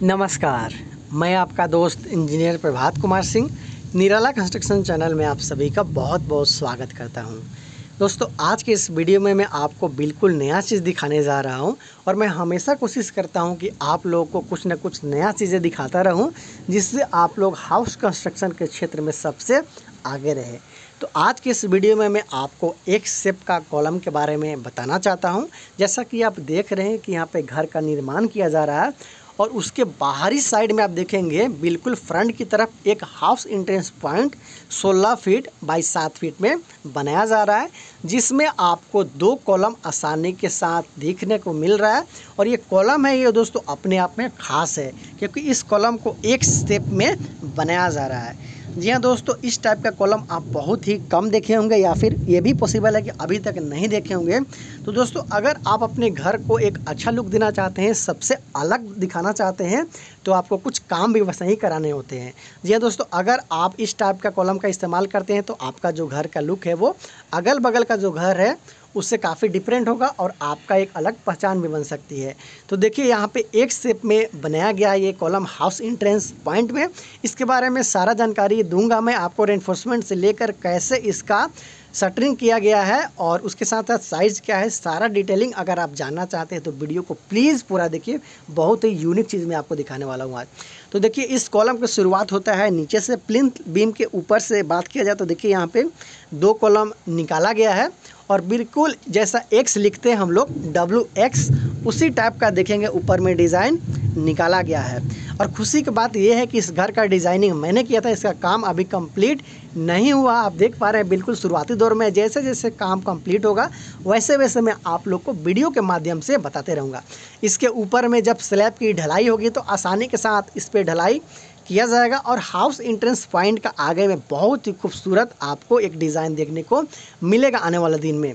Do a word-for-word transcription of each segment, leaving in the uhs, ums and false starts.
नमस्कार, मैं आपका दोस्त engineer Prabhat Kumar Singh Nirala construction channel में आप सभी का बहुत बहुत स्वागत करता हूं। दोस्तों, आज के इस वीडियो में मैं आपको बिल्कुल नया चीज़ दिखाने जा रहा हूं और मैं हमेशा कोशिश करता हूं कि आप लोगों को कुछ ना कुछ नया चीज़ें दिखाता रहूं, जिससे आप लोग हाउस कंस्ट्रक्शन के क्षेत्र में सबसे आगे रहे। तो आज के इस वीडियो में मैं आपको एक शेप का कॉलम के बारे में बताना चाहता हूं। जैसा कि आप देख रहे हैं कि यहाँ पे घर का निर्माण किया जा रहा है और उसके बाहरी साइड में आप देखेंगे बिल्कुल फ्रंट की तरफ एक हाउस एंट्रेंस पॉइंट सोलह फीट बाई सात फीट में बनाया जा रहा है, जिसमें आपको दो कॉलम आसानी के साथ देखने को मिल रहा है। और ये कॉलम है ये दोस्तों अपने आप में ख़ास है, क्योंकि इस कॉलम को एक स्टेप में बनाया जा रहा है। जी हाँ दोस्तों, इस टाइप का कॉलम आप बहुत ही कम देखे होंगे या फिर ये भी पॉसिबल है कि अभी तक नहीं देखे होंगे। तो दोस्तों, अगर आप अपने घर को एक अच्छा लुक देना चाहते हैं, सबसे अलग दिखाना चाहते हैं, तो आपको कुछ काम भी वैसे ही कराने होते हैं। जी हाँ दोस्तों, अगर आप इस टाइप का कॉलम का इस्तेमाल करते हैं तो आपका जो घर का लुक है वो अगल बगल का जो घर है उससे काफ़ी डिफरेंट होगा और आपका एक अलग पहचान भी बन सकती है। तो देखिए, यहाँ पे एक शेप में बनाया गया ये कॉलम हाउस एंट्रेंस पॉइंट में। इसके बारे में सारा जानकारी दूंगा मैं आपको, रेनफोर्समेंट से लेकर कैसे इसका शटरिंग किया गया है और उसके साथ साथ साइज़ क्या है, सारा डिटेलिंग अगर आप जानना चाहते हैं तो वीडियो को प्लीज़ पूरा देखिए। बहुत ही यूनिक चीज़ मैं आपको दिखाने वाला हूँ आज। तो देखिए, इस कॉलम की शुरुआत होता है नीचे से, प्लिंथ बीम के ऊपर से बात किया जाए तो देखिए यहाँ पे दो कॉलम निकाला गया है और बिल्कुल जैसा एक्स लिखते हैं हम लोग डब्ल्यू एक्स, उसी टाइप का देखेंगे ऊपर में डिज़ाइन निकाला गया है। और खुशी की बात यह है कि इस घर का डिज़ाइनिंग मैंने किया था, इसका काम अभी कंप्लीट नहीं हुआ। आप देख पा रहे हैं बिल्कुल शुरुआती दौर में। जैसे जैसे काम कंप्लीट होगा वैसे वैसे मैं आप लोग को वीडियो के माध्यम से बताते रहूँगा। इसके ऊपर में जब स्लैब की ढलाई होगी तो आसानी के साथ इस पर ढलाई किया जाएगा और हाउस एंट्रेंस पॉइंट का आगे में बहुत ही खूबसूरत आपको एक डिज़ाइन देखने को मिलेगा आने वाले दिन में।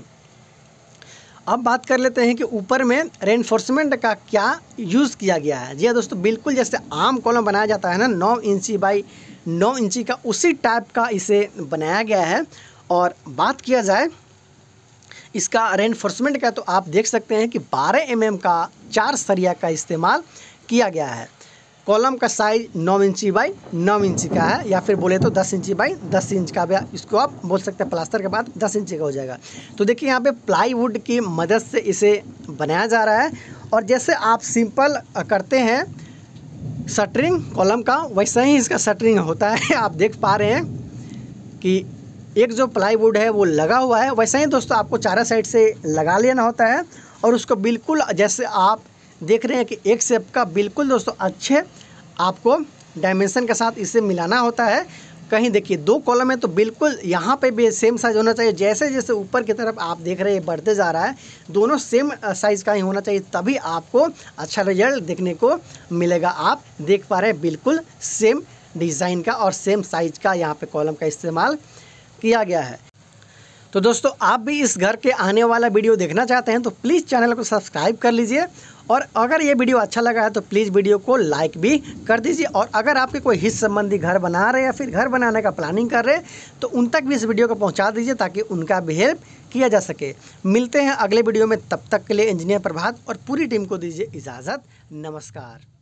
अब बात कर लेते हैं कि ऊपर में रेनफोर्समेंट का क्या यूज़ किया गया है। जी हाँ दोस्तों, बिल्कुल जैसे आम कॉलम बनाया जाता है ना नौ इंची बाई नौ इंची का, उसी टाइप का इसे बनाया गया है। और बात किया जाए इसका रेनफोर्समेंट का तो आप देख सकते हैं कि बारह एम एम का चार सरिया का इस्तेमाल किया गया है। कॉलम का साइज नौ इंची बाई नौ इंची का है, या फिर बोले तो दस इंची बाई दस इंच का भी इसको आप बोल सकते हैं। प्लास्टर के बाद दस इंची का हो जाएगा। तो देखिए, यहाँ पे प्लाईवुड की मदद से इसे बनाया जा रहा है और जैसे आप सिंपल करते हैं शटरिंग कॉलम का, वैसा ही इसका शटरिंग होता है। आप देख पा रहे हैं कि एक जो प्लाईवुड है वो लगा हुआ है, वैसा ही दोस्तों आपको चारों साइड से लगा लेना होता है और उसको बिल्कुल जैसे आप देख रहे हैं कि एक शेप का बिल्कुल दोस्तों अच्छे आपको डायमेंशन के साथ इसे मिलाना होता है। कहीं देखिए दो कॉलम है तो बिल्कुल यहाँ पे भी सेम साइज़ होना चाहिए। जैसे जैसे ऊपर की तरफ आप देख रहे हैं बढ़ते जा रहा है, दोनों सेम साइज़ का ही होना चाहिए, तभी आपको अच्छा रिजल्ट देखने को मिलेगा। आप देख पा रहे हैं बिल्कुल सेम डिज़ाइन का और सेम साइज़ का यहाँ पे कॉलम का इस्तेमाल किया गया है। तो दोस्तों, आप भी इस घर के आने वाला वीडियो देखना चाहते हैं तो प्लीज़ चैनल को सब्सक्राइब कर लीजिए और अगर ये वीडियो अच्छा लगा है तो प्लीज़ वीडियो को लाइक भी कर दीजिए। और अगर आपके कोई हित संबंधी घर बना रहे हैं या फिर घर बनाने का प्लानिंग कर रहे हैं तो उन तक भी इस वीडियो को पहुंचा दीजिए ताकि उनका भी हेल्प किया जा सके। मिलते हैं अगले वीडियो में, तब तक के लिए इंजीनियर प्रभात और पूरी टीम को दीजिए इजाज़त। नमस्कार।